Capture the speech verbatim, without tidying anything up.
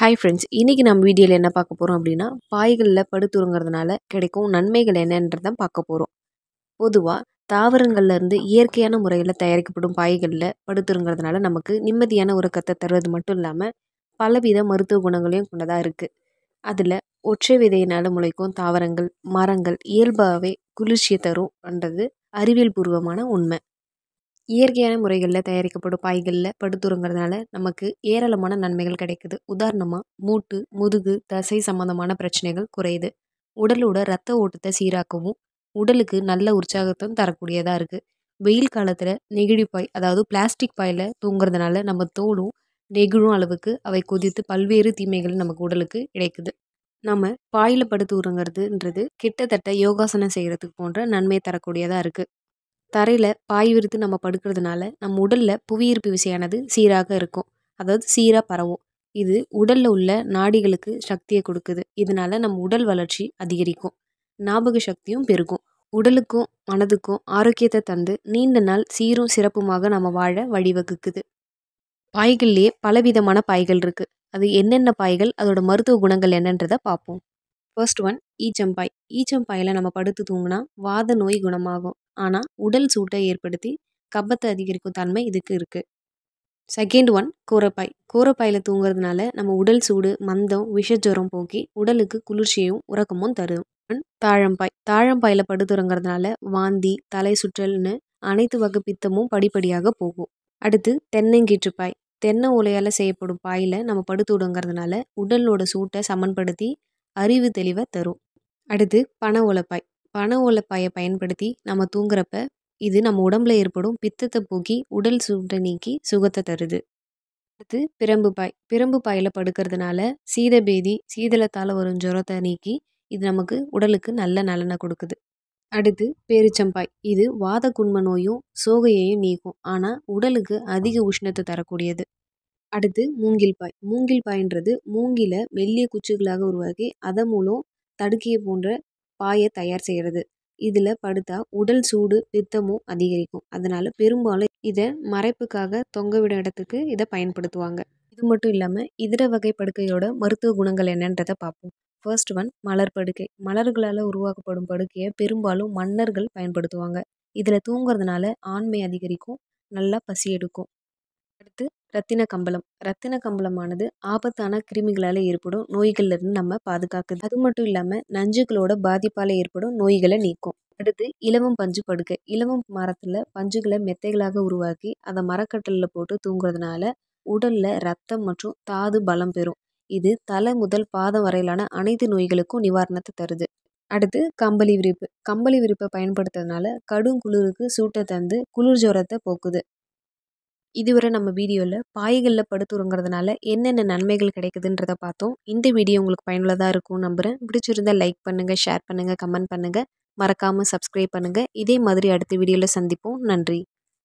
Hi friends, இன்றைக்கி நம்ம வீடியோவில் என்ன பார்க்க போகிறோம் அப்படின்னா, பாய்களில் படுத்துறங்கிறதுனால கிடைக்கும் நன்மைகள் என்னன்றது தான் பார்க்க போகிறோம். பொதுவாக தாவரங்கள்லேருந்து இயற்கையான முறையில் தயாரிக்கப்படும் பாய்களில் படுத்துறங்கிறதுனால நமக்கு நிம்மதியான உறக்கத்தை தருவது மட்டும் இல்லாமல் பலவித மருத்துவ குணங்களையும் கொண்டதாக இருக்குது. அதில் ஒற்றை விதையினால் முளைக்கும் தாவரங்கள், மரங்கள் இயல்பாகவே குளிர்ச்சியை தரும்ன்றது அறிவியல் பூர்வமான உண்மை. இயற்கையான முறைகளில் தயாரிக்கப்படும் பாய்களில் படுத்துறங்கிறதுனால நமக்கு ஏராளமான நன்மைகள் கிடைக்குது. உதாரணமாக மூட்டு, முதுகு, தசை சம்பந்தமான பிரச்சனைகள் குறையுது. உடலோட ரத்த ஓட்டத்தை சீராக்கவும் உடலுக்கு நல்ல உற்சாகத்தையும் தரக்கூடியதாக இருக்குது. வெயில் காலத்தில் நெகிழி பாய், அதாவது பிளாஸ்டிக் பாயில் தூங்குறதுனால நம்ம தோலும் நெகிழும் அளவுக்கு அவை கொதித்து பல்வேறு தீமைகள் நமக்கு உடலுக்கு கிடைக்குது. நம்ம பாயில் படுத்து உறங்குறதுன்றது கிட்டத்தட்ட யோகாசனம் செய்கிறதுக்கு போன்ற நன்மை தரக்கூடியதாக இருக்குது. தரையில் பாய் விரித்து நம்ம படுக்கிறதுனால நம்ம உடலில் புவியீர்ப்பு விசையானது சீராக இருக்கும், அதாவது சீராக பரவும். இது உடலில் உள்ள நாடிகளுக்கு சக்தியை கொடுக்குது. இதனால நம்ம உடல் வளர்ச்சி அதிகரிக்கும், ஞாபக சக்தியும் பெருகும். உடலுக்கும் மனதுக்கும் ஆரோக்கியத்தை தந்து நீண்ட நாள் சீரும் சிறப்புமாக நம்ம வாழ வழிவகுக்குது. பாய்கள்லேயே பலவிதமான பாய்கள் இருக்குது. அது என்னென்ன பாய்கள், அதோட மருத்துவ குணங்கள் என்னன்றதை பார்ப்போம். First one ஈச்சம்பாய். ஈச்சம்பாயில் நம்ம படுத்து தூங்கினா வாத நோய் குணமாகும், ஆனால் உடல் சூட்டை ஏற்படுத்தி கபத்தை அதிகரிக்கும் தன்மை இதுக்கு இருக்குது. Second one கூரைப்பாய். கூரைப்பாயில் தூங்குறதுனால நம்ம உடல் சூடு, மந்தம், விஷஜுரம் போக்கி உடலுக்கு குளிர்ச்சியும் உறக்கமும் தரும். தாழம்பாய். தாழம்பாயில் படுத்துறங்கிறதுனால வாந்தி, தலை சுற்றல்னு அனைத்து வகை பித்தமும் படிப்படியாக போகும். அடுத்து தென்னங்கீற்றுப்பாய். தென்னை ஓலையால் செய்யப்படும் பாயில் நம்ம படுத்து விடுங்கிறதுனால உடலோட சூட்டை சமன்படுத்தி அறிவு தெளிவை தரும். அடுத்து பனை ஓலைப்பாய். பனை ஓலைப்பாயை பயன்படுத்தி நம்ம தூங்குறப்ப இது நம்ம உடம்புல ஏற்படும் பித்தத்தை போக்கி உடல் சூட்டை நீக்கி சுகத்தை தருது. அடுத்து பிரம்பு பாய். பிரம்பு பாயில் படுக்கிறதுனால சீதபேதி, சீதளத்தால் வரும் ஜுரத்தை நீக்கி இது நமக்கு உடலுக்கு நல்ல நலனை கொடுக்குது. அடுத்து பேரிச்சம்பாய். இது வாத குண்ம நோயும் சோகையையும் நீக்கும், ஆனால் உடலுக்கு அதிக உஷ்ணத்தை தரக்கூடியது. அடுத்து மூங்கில் பாய். மூங்கில் பாயின்றது மூங்கில மெல்லிய குச்சிகளாக உருவாக்கி அதன் மூலம் தடுக்கிய போன்ற பாயை தயார் செய்கிறது. இதில் படுத்தா உடல் சூடு, பித்தமும் அதிகரிக்கும். அதனால பெரும்பாலும் இதை மறைப்புக்காக தொங்கவிட இடத்துக்கு இதை பயன்படுத்துவாங்க. இது மட்டும் இல்லாமல் இதர வகை படுக்கையோட மருத்துவ குணங்கள் என்னன்றதை பார்ப்போம். ஃபர்ஸ்ட் ஒன் மலர் படுக்கை. மலர்களால் உருவாக்கப்படும் படுக்கையை பெரும்பாலும் மன்னர்கள் பயன்படுத்துவாங்க. இதில் தூங்குறதுனால ஆண்மை அதிகரிக்கும், நல்லா பசி எடுக்கும். அடுத்து ரத்தின கம்பளம். ரத்தின கம்பளமானது ஆபத்தான கிருமிகளால் ஏற்படும் நோய்கள்லேருந்து நம்ம பாதுகாக்குது. அது மட்டும் இல்லாமல் நஞ்சுகளோட பாதிப்பால் ஏற்படும் நோய்களை நீக்கும். அடுத்து இலவம் பஞ்சு படுக்கை. இலவம் மரத்தில் பஞ்சுகளை மெத்தைகளாக உருவாக்கி அதை மரக்கட்டலில் போட்டு தூங்குறதுனால உடலில் ரத்தம் மற்றும் தாது பலம் பெறும். இது தலை முதல் பாதம் வரையிலான அனைத்து நோய்களுக்கும் நிவாரணத்தை தருது. அடுத்து கம்பளி விரிப்பு. கம்பளி விரிப்பை பயன்படுத்துறதுனால கடும் குளிருக்கு சூட்டை தந்து குளிர் ஜுரத்தை போக்குது. இதுவரை நம்ம வீடியோவில் பாய்களில் படுத்துறங்கிறதுனால என்னென்ன நன்மைகள் கிடைக்குதுன்றதை பார்த்தோம். இந்த வீடியோ உங்களுக்கு பயனுள்ளதாக இருக்கும் நம்புகிறேன். பிடிச்சிருந்தால் லைக் பண்ணுங்கள், ஷேர் பண்ணுங்கள், கமெண்ட் பண்ணுங்கள், மறக்காமல் சப்ஸ்கிரைப் பண்ணுங்கள். இதே மாதிரி அடுத்த வீடியோவில் சந்திப்போம். நன்றி.